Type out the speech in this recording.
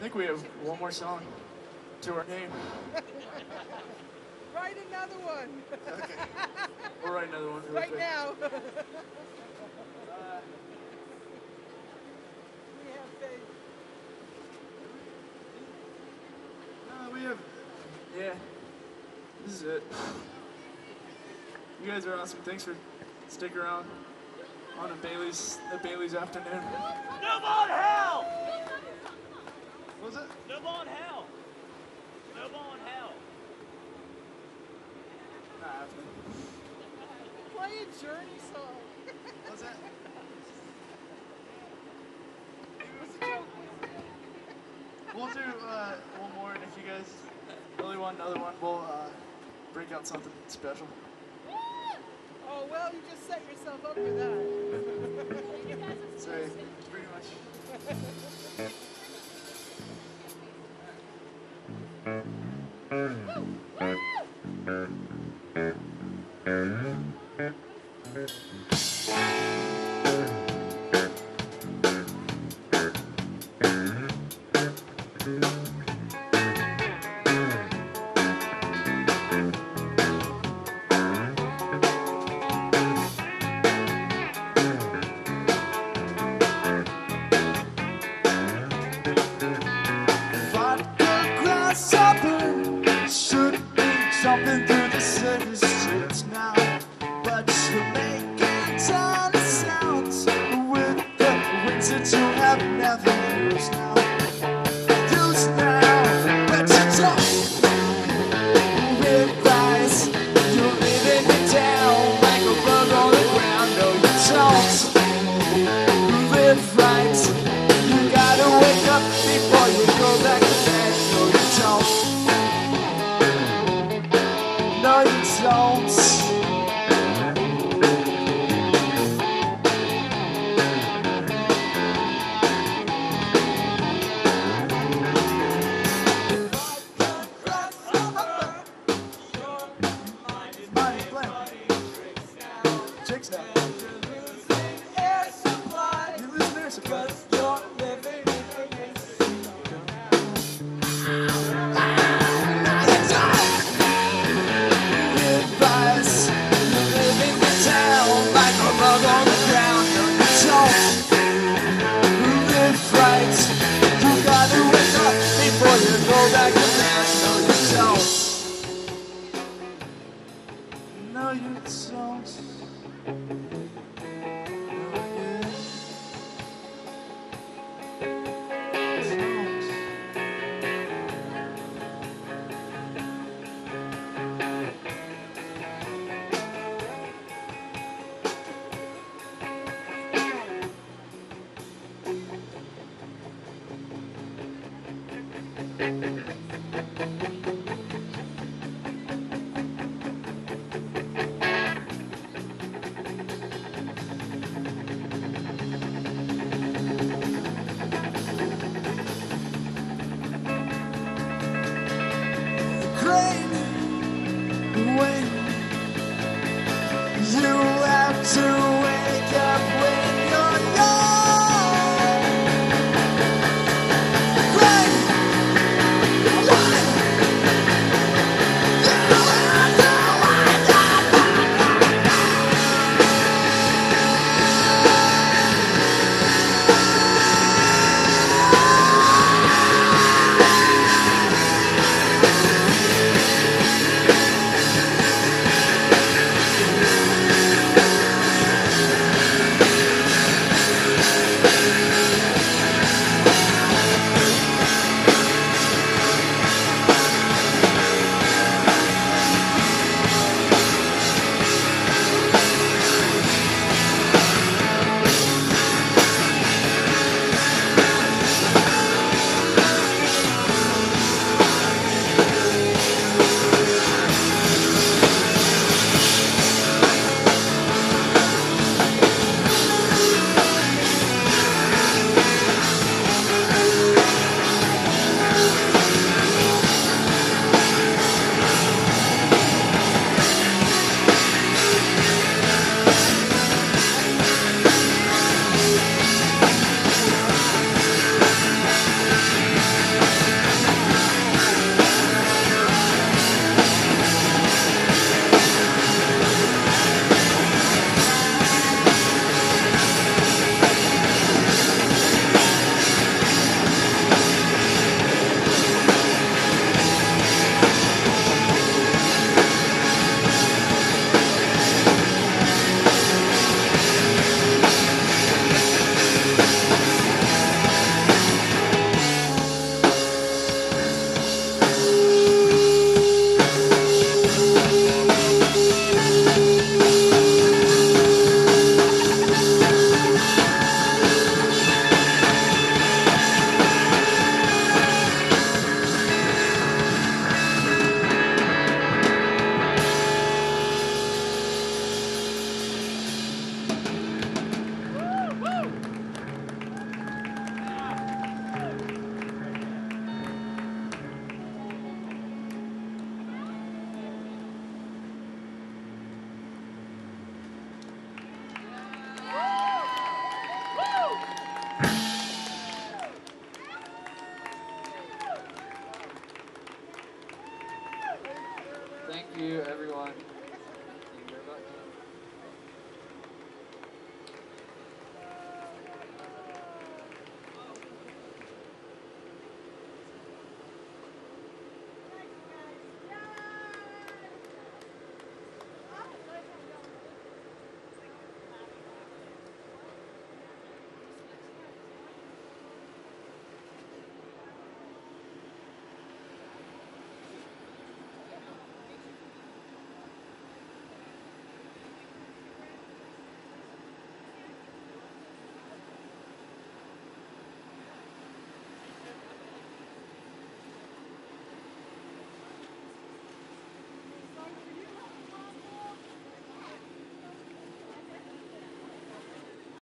think we have one more song to our name. Write another one. Okay. We'll write another one. Right now. We have faith. We have, yeah, this is it. You guys are awesome. Thanks for sticking around on a Bailey's afternoon. No more in hell! What was it? No more in hell! No more in hell! Not happening. Play a Journey song. What's that? What's the joke? We'll do one more, and if you guys really want another one, we'll break out something special. Oh, well, you just set yourself up for that. So, pretty much. Vodka, Grasshopper should be jumping through the city streets now, but you're making tiny sounds with the wings that you have never used now. Use now, but you don't realize you're leaving me down like a bug on the ground. No, you don't live right. You gotta wake up before you go back to bed. No, you don't. No, you don't. Money, blame. Chicks now. Air supply. You lose air supply. You're living in Advice. You're living in town like a bug on the ground. No, you don't live right. You gotta wake up before you go back to bed. No, you don't. No, you don't. No, you don't.